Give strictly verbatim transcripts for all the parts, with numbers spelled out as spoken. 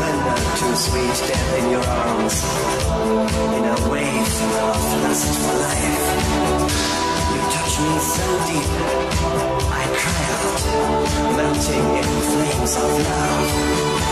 splendor, too sweet death in your arms. In a wave of lust for life, you touch me so deep, I cry out, melting in flames of love.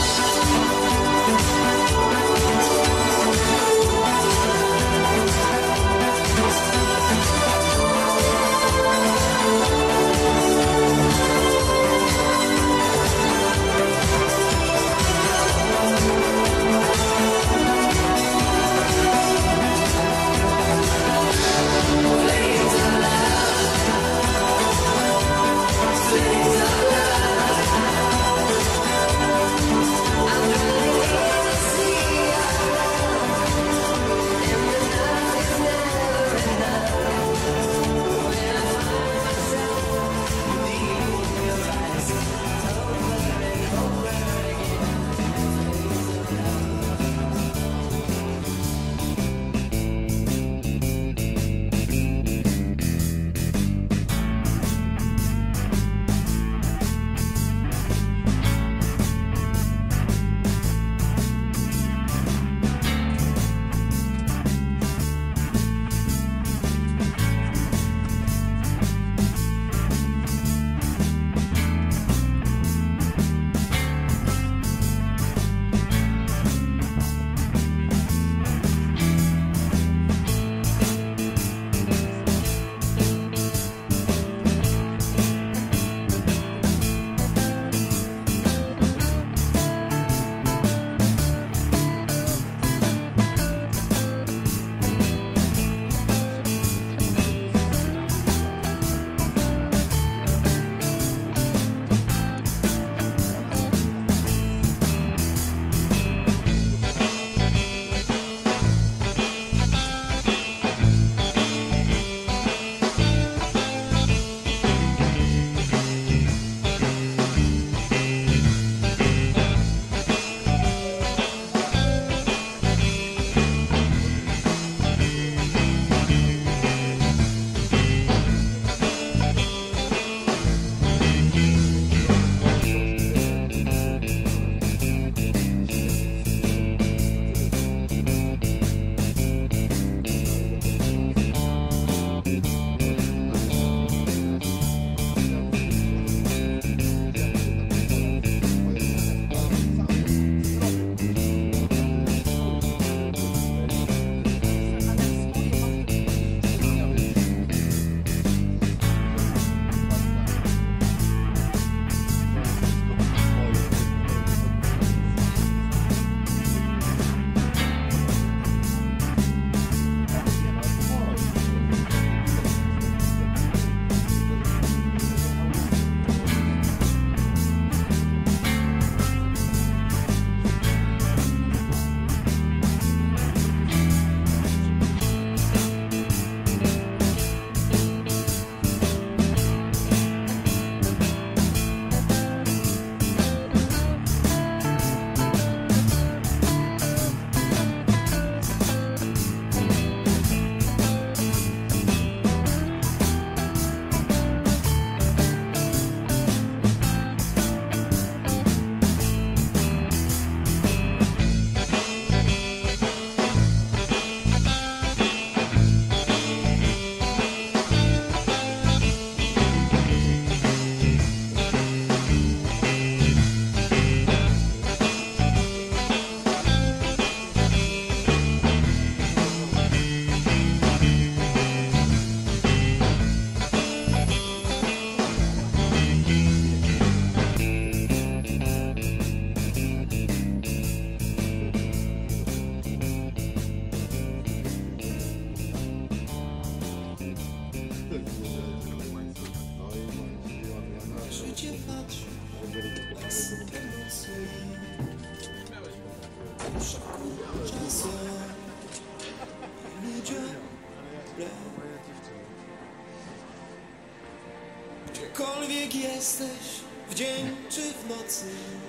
Gdziekolwiek jesteś, w dzień czy w nocy,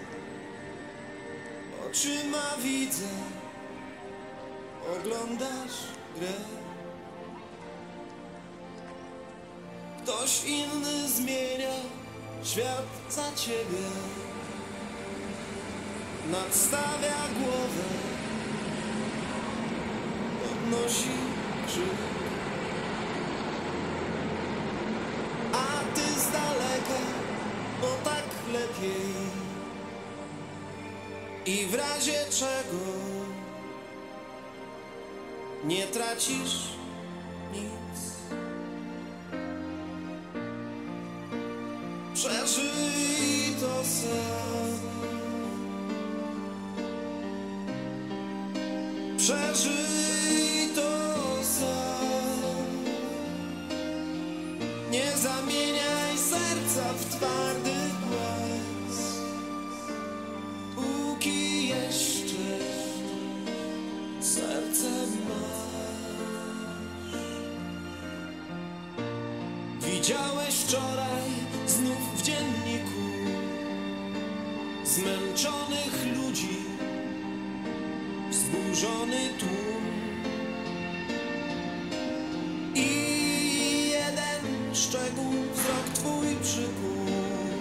oczyma widzę, oglądasz grę. Ktoś inny zmienia świat za ciebie. nadstawia głowę, podnosi krzyk, a ty z daleka, no tak lepiej. I w razie czego nie tracisz nic, przeżyj to sam, przeżyj to sam. Nie zamieniaj serca w twardy głaz, póki jeszcze serce masz. Widziałeś wczoraj znów w dzienniku zmęczonych ludzi, wzburzony tłum i jeden szczegół wzrok twój przykuł.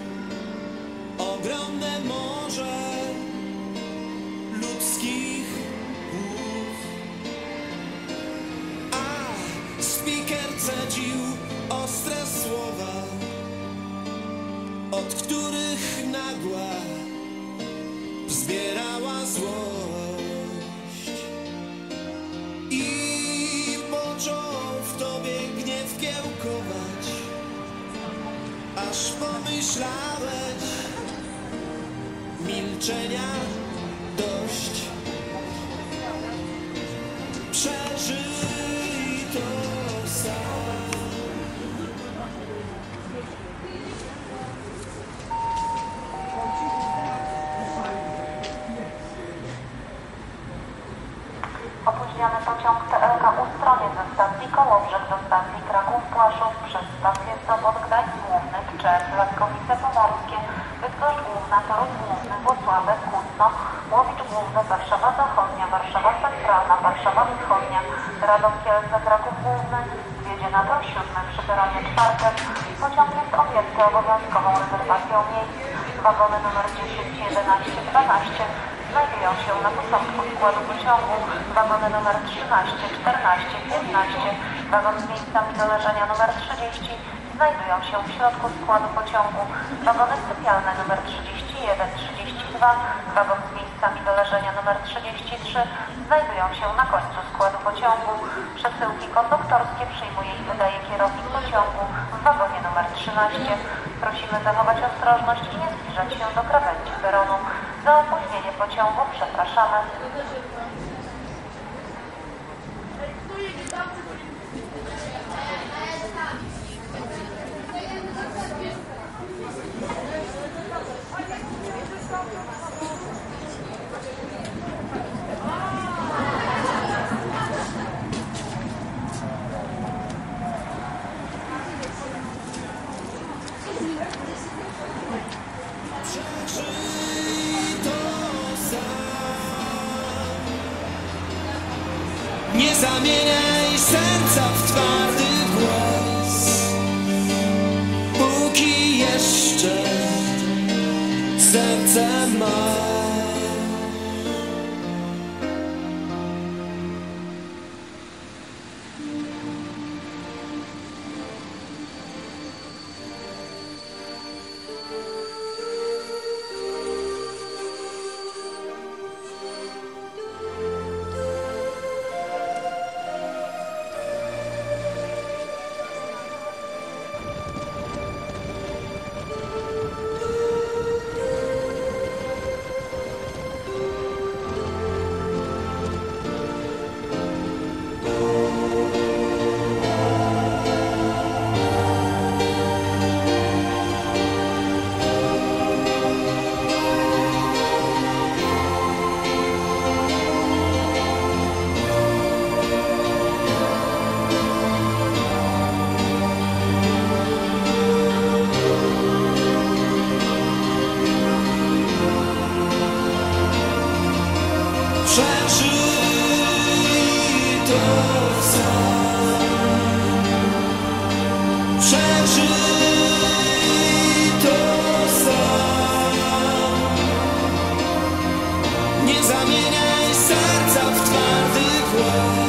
Ogromne morze ludzkich głów, a speaker cedził ostre słowa, od których nagła wzbierała złość i począł w tobie gniew kiełkować, aż pomyślałeś milczenia dość. Przeżyj to sam. Opóźniony pociąg T L K Ustronie ze stacji Kołobrzeg do stacji Kraków-Płaszów przez stację Sobot, Gdańsk Główny, Tczew, Laskowice Pomorskie, Bydgoszcz Główna, Torun Główny, Włocławek, Kutno, Łowicz Główny, Warszawa Zachodnia, Warszawa Centralna, Warszawa Wschodnia, Radom Kielce, Kraków Główny, zjedzie na tor siódmy przy peronie czwartym. Pociąg jest objęty obowiązkową rezerwacją miejsc. Wagony numer dziesięć, jedenaście, dwanaście znajdują się na początku składu pociągu. Wagony numer trzynaście, czternaście, piętnaście, wagon z miejscami do leżenia numer trzydzieści znajdują się w środku składu pociągu. Wagony sypialne numer trzydzieści jeden, trzydzieści dwa, wagon z miejscami do leżenia numer trzydzieści trzy znajdują się na końcu składu pociągu. Przesyłki konduktorskie przyjmuje i wydaje kierownik pociągu w wagonie numer trzynaście. Prosimy zachować ostrożność i nie zbliżać się do krawędzi peronu. Za opóźnienie pociągu przepraszamy. Nie zamieniaj serca w twardy głaz, póki jeszcze serce masz. świat.